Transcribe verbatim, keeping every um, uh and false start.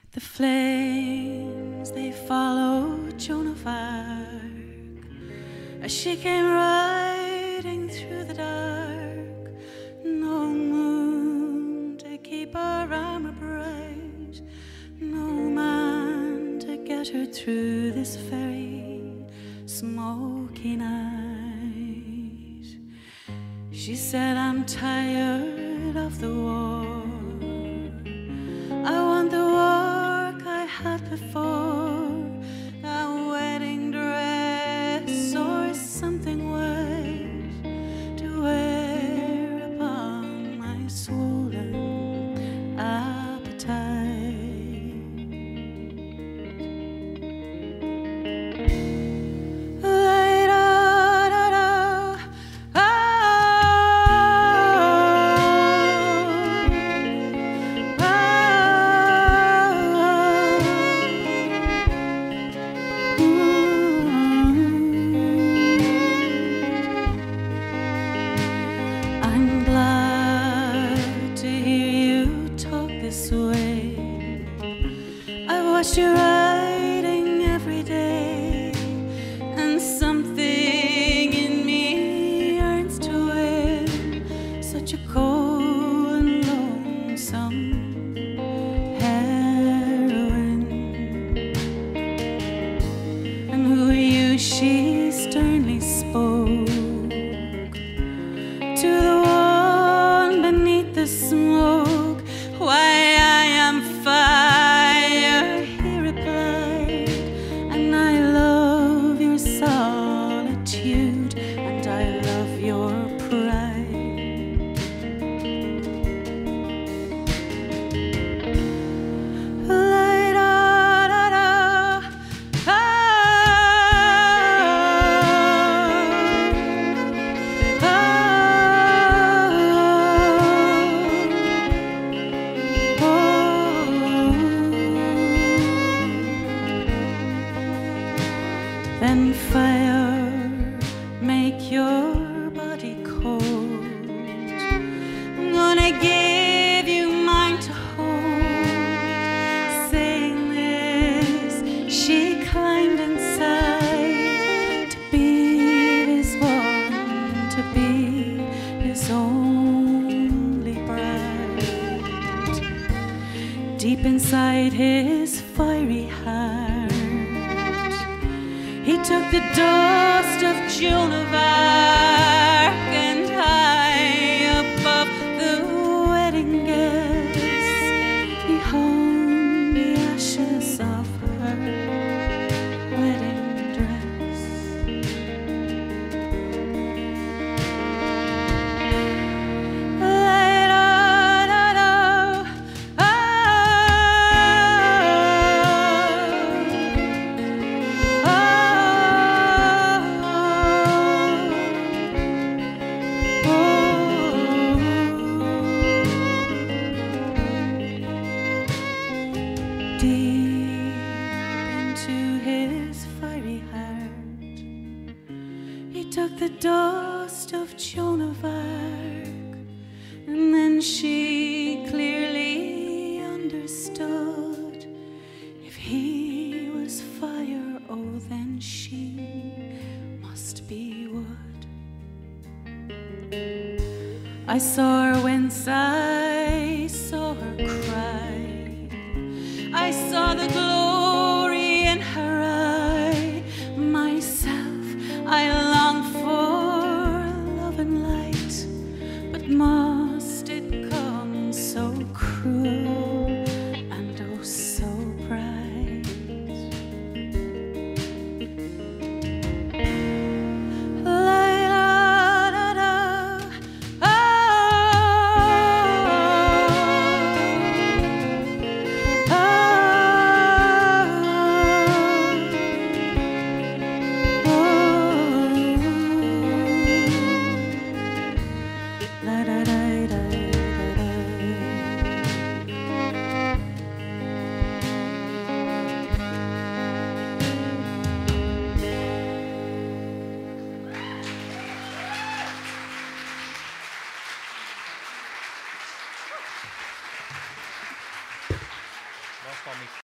The flames, they followed Joan of Arc as she came riding through the dark. No moon to keep her armor bright, no man to get her through this very smoky night. She said, I'm tired of the war. I want the work I had before, a wedding dress or something white to wear upon my swollen appetite. I'm glad to hear you talk this way. I've watched you writing every day, and something in me yearns to win such a cold and lonesome heroine. And who are you? She sternly spoke to the one beneath the smoke. Why, I am fire, he replied, and I love your solitude, and I love your pride. Then fire, make your body cold. I'm gonna give you mine to hold. Saying this, she climbed inside to be his one, to be his only bride. Deep inside his fiery heart, he took the dust of Joan of Arc, and high above the wedding guests, he hung the ashes of her wedding dress. Deep into his fiery heart, he took the dust of Joan of Arc, and then she clearly understood. If he was fire, oh, then she must be wood. I saw her wince, I saw her cry, I saw the glory in her eye. Myself, I long for love and light, but must it come so cruel and oh so bright? Call me